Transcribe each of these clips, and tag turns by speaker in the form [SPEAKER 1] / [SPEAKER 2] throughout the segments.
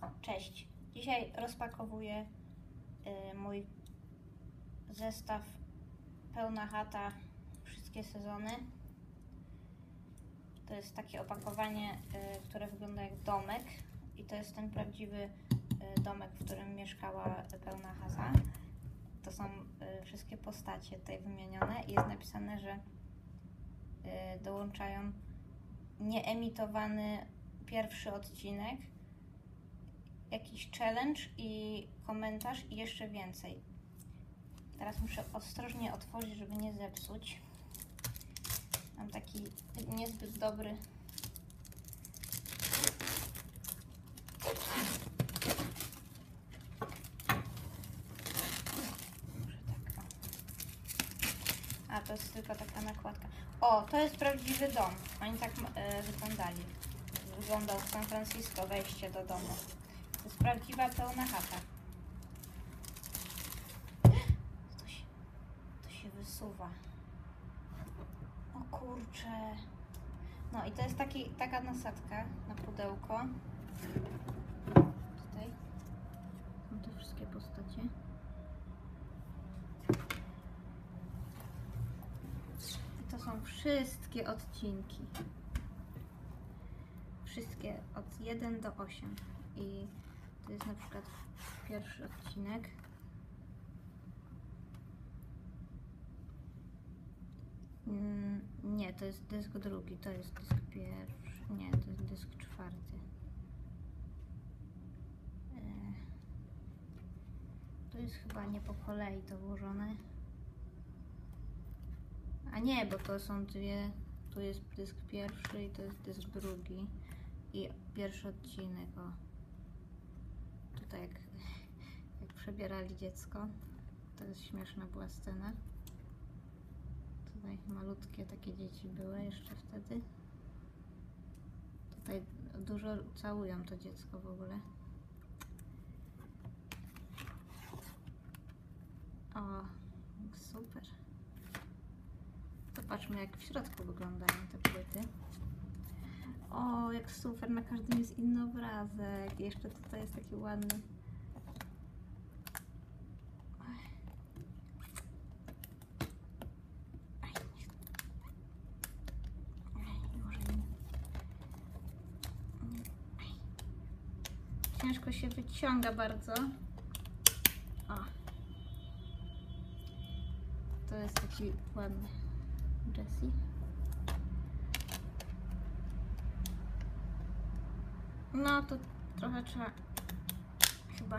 [SPEAKER 1] Cześć! Dzisiaj rozpakowuję mój zestaw Pełna chata, wszystkie sezony. To jest takie opakowanie, które wygląda jak domek i to jest ten prawdziwy domek, w którym mieszkała Pełna chata. To są wszystkie postacie tutaj wymienione i jest napisane, że dołączają nieemitowany pierwszy odcinek, jakiś challenge i komentarz i jeszcze więcej. Teraz muszę ostrożnie otworzyć, żeby nie zepsuć. Mam taki niezbyt dobry A, to jest tylko taka nakładka. O, to jest prawdziwy dom. Oni tak wyglądali. Wyglądał w San Francisco wejście do domu. To jest prawdziwa Pełna chata. To się wysuwa. O kurczę. No i to jest taka nasadka na pudełko. Tutaj są te wszystkie postacie. I to są wszystkie odcinki. Wszystkie od 1 do 8. I to jest na przykład pierwszy odcinek. Nie, to jest dysk drugi, to jest dysk pierwszy. Nie, to jest dysk czwarty. To jest chyba nie po kolei to włożone. A nie, bo to są dwie. Tu jest dysk pierwszy i to jest dysk drugi. I pierwszy odcinek, o. Tutaj jak przebierali dziecko. To jest śmieszna była scena. Tutaj malutkie takie dzieci były jeszcze wtedy. Tutaj dużo całują to dziecko w ogóle. O, super. Zobaczmy, jak w środku wyglądają te płyty. O, jak super, na każdym jest inny obrazek. Jeszcze tutaj jest taki ładny. Ciężko się wyciąga bardzo. O. To jest taki ładny Jessie. No to trochę trzeba chyba.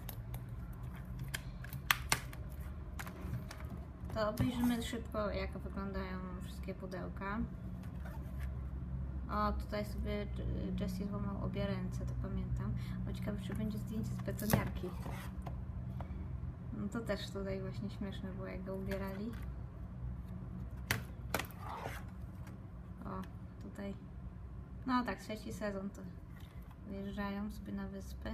[SPEAKER 1] To obejrzymy szybko, jak wyglądają wszystkie pudełka. O, tutaj sobie Jessie złamał obie ręce, to pamiętam. O, ciekawe, czy będzie zdjęcie z betoniarki. No to też tutaj właśnie śmieszne było, jak go ubierali. O, tutaj. No tak, 3. sezon to wyjeżdżają sobie na wyspę.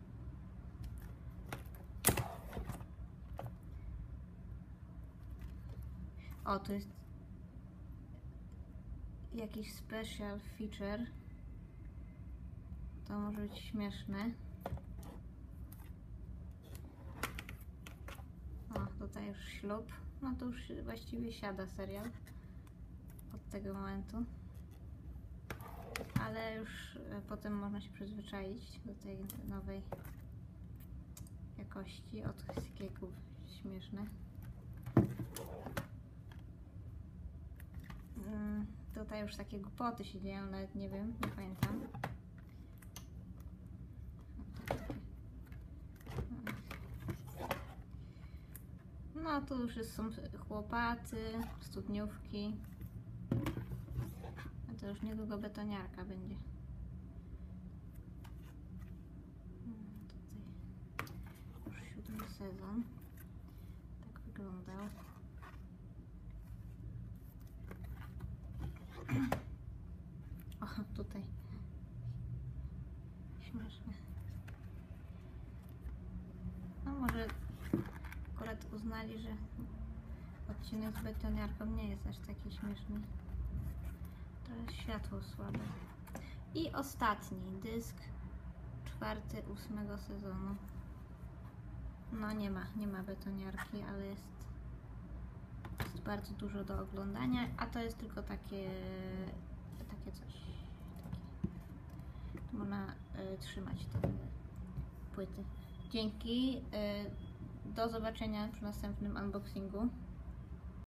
[SPEAKER 1] O, tu jest jakiś special feature. To może być śmieszne. O, tutaj już ślub. No to już właściwie siada serial od tego momentu. Ale już potem można się przyzwyczaić do tej nowej jakości. Od skieków śmieszne. Tutaj już takie głupoty się dzieją, nawet nie wiem, nie pamiętam. No tu już są chłopacy, studniówki. A to już niedługo betoniarka będzie. Tutaj już 7. sezon. Tak wyglądał. O, tutaj śmieszne. No może akurat uznali, że odcinek z betoniarką nie jest aż taki śmieszny. To jest światło słabe. I ostatni dysk, czwarty 8 sezonu. No nie ma betoniarki, ale jest bardzo dużo do oglądania, a to jest tylko takie coś. Tu można trzymać te płyty. Dzięki. Do zobaczenia przy następnym unboxingu.